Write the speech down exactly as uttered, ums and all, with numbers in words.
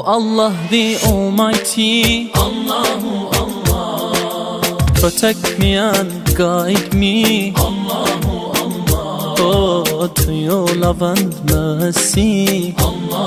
Allah the Almighty, Allahu Allah, protect me and guide me, Allahu Allah, oh, to your love and mercy, Allah.